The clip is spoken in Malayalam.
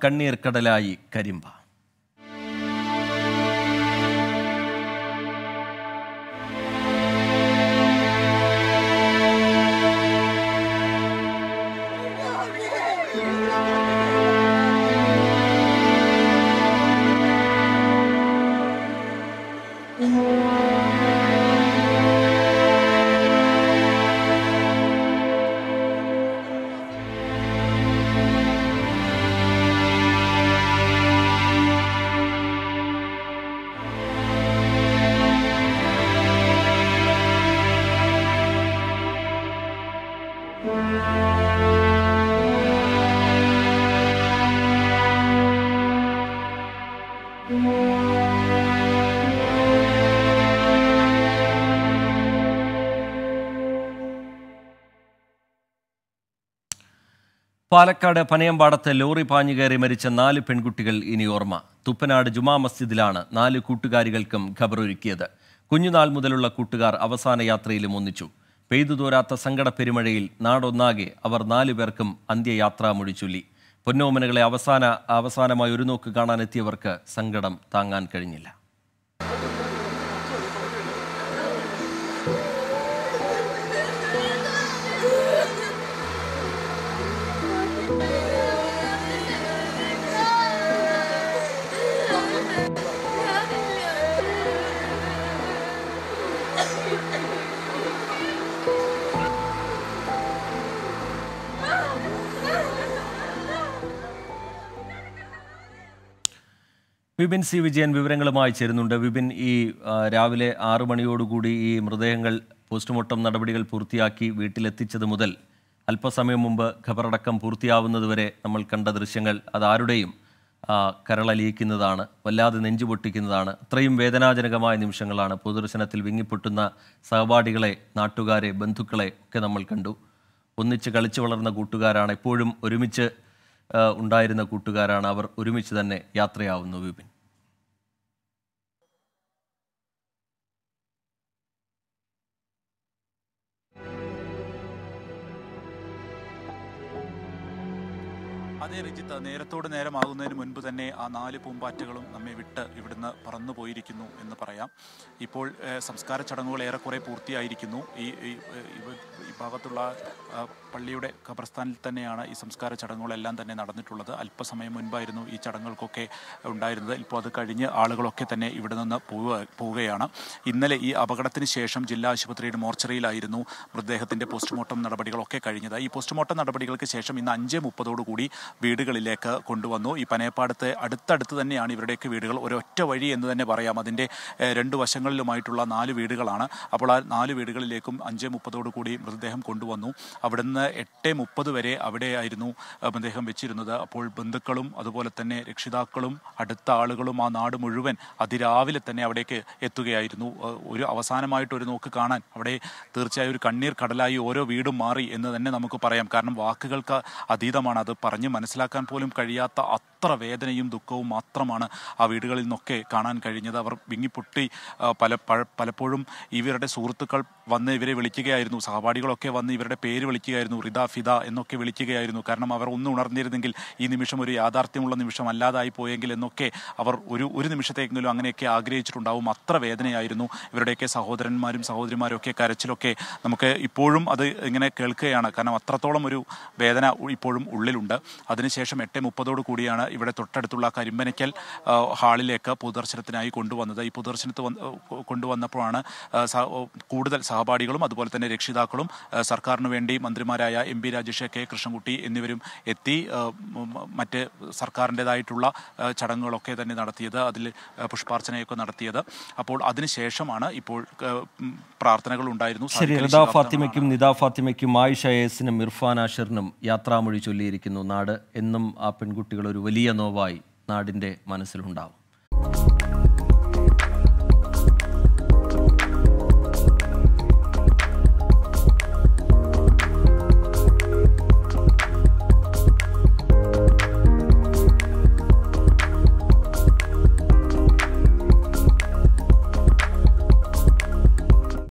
കണ്ണീർ കടലായി കരിമ്പ. പാലക്കാട് പനയമ്പാടത്ത് ലോറി പാഞ്ഞുകയറി മരിച്ച 4 പെൺകുട്ടികൾ ഇനി ഓർമ്മ. തുപ്പനാട് ജുമാ മസ്ജിദിലാണ് 4 കൂട്ടുകാരികൾക്കും ഖബറൊരുക്കിയത്. കുഞ്ഞുനാൾ മുതലുള്ള കൂട്ടുകാർ അവസാന യാത്രയിലും ഒന്നിച്ചു. പെയ്തു തോരാത്ത സങ്കട പെരുമഴയിൽ നാടൊന്നാകെ അവർ 4 പേർക്കും അന്ത്യയാത്രാ മൊഴിച്ചൊല്ലി. പൊന്നോമനകളെ അവസാനമായി ഒരു നോക്ക് കാണാനെത്തിയവർക്ക് സങ്കടം താങ്ങാൻ കഴിഞ്ഞില്ല. വിപിൻ സി വിജയൻ വിവരങ്ങളുമായി ചേരുന്നുണ്ട്. വിപിൻ, ഈ രാവിലെ 6 മണിയോടുകൂടി ഈ മൃതദേഹങ്ങൾ പോസ്റ്റ്മോർട്ടം നടപടികൾ പൂർത്തിയാക്കി വീട്ടിലെത്തിച്ചത് മുതൽ അല്പസമയം മുമ്പ് ഖബറടക്കം പൂർത്തിയാവുന്നതുവരെ നമ്മൾ കണ്ട ദൃശ്യങ്ങൾ അതാരുടെയും കരളലിയിക്കുന്നതാണ്, വല്ലാതെ നെഞ്ചുപൊട്ടിക്കുന്നതാണ്. അത്രയും വേദനാജനകമായ നിമിഷങ്ങളാണ്. പൊതുദർശനത്തിൽ വിങ്ങിപ്പൊട്ടുന്ന സഹപാഠികളെ, നാട്ടുകാരെ, ബന്ധുക്കളെ ഒക്കെ നമ്മൾ കണ്ടു. ഒന്നിച്ച് കളിച്ചു വളർന്ന കൂട്ടുകാരാണ്, എപ്പോഴും ഒരുമിച്ച് ഉണ്ടായിരുന്ന കൂട്ടുകാരാണ്. അവർ ഒരുമിച്ച് തന്നെ യാത്രയാവുന്നു. വിപിൻ, അതേ രജിത്ത്, നേരത്തോട് നേരമാകുന്നതിന് മുൻപ് തന്നെ ആ 4 പൂമ്പാറ്റകളും നമ്മെ വിട്ട് ഇവിടുന്ന് പറന്നു പോയിരിക്കുന്നു എന്ന് പറയാം. ഇപ്പോൾ സംസ്കാര ചടങ്ങുകൾ ഏറെക്കുറെ പൂർത്തിയായിരിക്കുന്നു. ഈ ഭാഗത്തുള്ള പള്ളിയുടെ ഖബർസ്ഥാനിൽ തന്നെയാണ് ഈ സംസ്കാര ചടങ്ങുകളെല്ലാം തന്നെ നടന്നിട്ടുള്ളത്. അല്പസമയം മുൻപായിരുന്നു ഈ ചടങ്ങുകൾക്കൊക്കെ ഉണ്ടായിരുന്നത്. ഇപ്പോൾ അത് കഴിഞ്ഞ് ആളുകളൊക്കെ തന്നെ ഇവിടെ നിന്ന് പോവുകയാണ്. ഇന്നലെ ഈ അപകടത്തിന് ശേഷം ജില്ലാ ആശുപത്രിയുടെ മോർച്ചറിയിലായിരുന്നു മൃതദേഹത്തിൻ്റെ പോസ്റ്റ്മോർട്ടം നടപടികളൊക്കെ കഴിഞ്ഞത്. ഈ പോസ്റ്റ്മോർട്ടം നടപടികൾക്ക് ശേഷം ഇന്ന് 5:30 വീടുകളിലേക്ക് കൊണ്ടുവന്നു. ഈ പനയപ്പാടത്തെ അടുത്തടുത്ത് തന്നെയാണ് ഇവരുടെയൊക്കെ വീടുകൾ. ഒരൊറ്റ വഴി എന്ന് തന്നെ പറയാം. അതിൻ്റെ 2 വശങ്ങളിലുമായിട്ടുള്ള 4 വീടുകളാണ്. അപ്പോൾ ആ 4 വീടുകളിലേക്കും 5:30 മൃതദേഹം കൊണ്ടുവന്നു. അവിടുന്ന് 8:30 വരെ അവിടെയായിരുന്നു മൃതദേഹം വെച്ചിരുന്നത്. അപ്പോൾ ബന്ധുക്കളും അതുപോലെ തന്നെ രക്ഷിതാക്കളും അടുത്ത ആളുകളും ആ നാട് മുഴുവൻ അതിരാവിലെ തന്നെ അവിടേക്ക് എത്തുകയായിരുന്നു. ഒരു അവസാനമായിട്ടൊരു നോക്ക് കാണാൻ അവിടെ തീർച്ചയായും ഒരു കണ്ണീർ കടലായി ഓരോ വീടും മാറി എന്ന് തന്നെ നമുക്ക് പറയാം. കാരണം വാക്കുകൾക്ക് അതീതമാണ്. അത് പറഞ്ഞ് മനസ്സിലാക്കാൻ പോലും കഴിയാത്ത അത്ര വേദനയും ദുഃഖവും മാത്രമാണ് ആ വീടുകളിൽ നിന്നൊക്കെ കാണാൻ കഴിഞ്ഞത്. അവർ വിങ്ങിപ്പൊട്ടി പലപ്പോഴും ഇവരുടെ സുഹൃത്തുക്കൾ വന്ന് ഇവരെ വിളിക്കുകയായിരുന്നു. സഹപാഠികളൊക്കെ വന്ന് ഇവരുടെ പേര് വിളിക്കുകയായിരുന്നു. റിദ, ഫിദ എന്നൊക്കെ വിളിക്കുകയായിരുന്നു. കാരണം അവർ ഒന്ന് ഉണർന്നിരുന്നെങ്കിൽ ഈ നിമിഷം ഒരു യാഥാർത്ഥ്യമുള്ള നിമിഷം അല്ലാതായി പോയെങ്കിൽ എന്നൊക്കെ അവർ ഒരു നിമിഷത്തെങ്കിലും അങ്ങനെയൊക്കെ ആഗ്രഹിച്ചിട്ടുണ്ടാവും. അത്ര വേദനയായിരുന്നു. ഇവരുടെയൊക്കെ സഹോദരന്മാരും സഹോദരിമാരും ഒക്കെ കരച്ചിലൊക്കെ നമുക്ക് ഇപ്പോഴും അത് ഇങ്ങനെ കേൾക്കുകയാണ്. കാരണം അത്രത്തോളം ഒരു വേദന ഇപ്പോഴും ഉള്ളിലുണ്ട്. അതിനുശേഷം 8:30 ഇവിടെ തൊട്ടടുത്തുള്ള കരിമ്പനയ്ക്കൽ ഹാളിലേക്ക് പൊതുദർശനത്തിനായി കൊണ്ടുവന്നത്. ഈ പൊതുദർശനത്ത് കൊണ്ടുവന്നപ്പോഴാണ് കൂടുതൽ സഹപാഠികളും അതുപോലെ തന്നെ രക്ഷിതാക്കളും സർക്കാരിന് വേണ്ടി മന്ത്രിമാരായ MP രാജേഷ്, K കൃഷ്ണൻകുട്ടി എന്നിവരും എത്തി മറ്റ് സർക്കാരിൻ്റെതായിട്ടുള്ള ചടങ്ങുകളൊക്കെ തന്നെ നടത്തിയത്. അതിൽ പുഷ്പാർച്ചനയൊക്കെ നടത്തിയത്. അപ്പോൾ അതിനുശേഷമാണ് ഇപ്പോൾ പ്രാർത്ഥനകൾ ഉണ്ടായിരുന്നു. റിദ ഫാത്തിമയ്ക്കും നിദ ഫാത്തിമയ്ക്കും ആയിഷ എസിനും ഇർഫാൻ ആഷിറിനും യാത്രാമൊഴി ചൊല്ലിയിരിക്കുന്നു നാട്. എന്നും ആ പെൺകുട്ടികൾ ഒരു വലിയ നോവായി നാടിൻ്റെ മനസ്സിലുണ്ടാവും.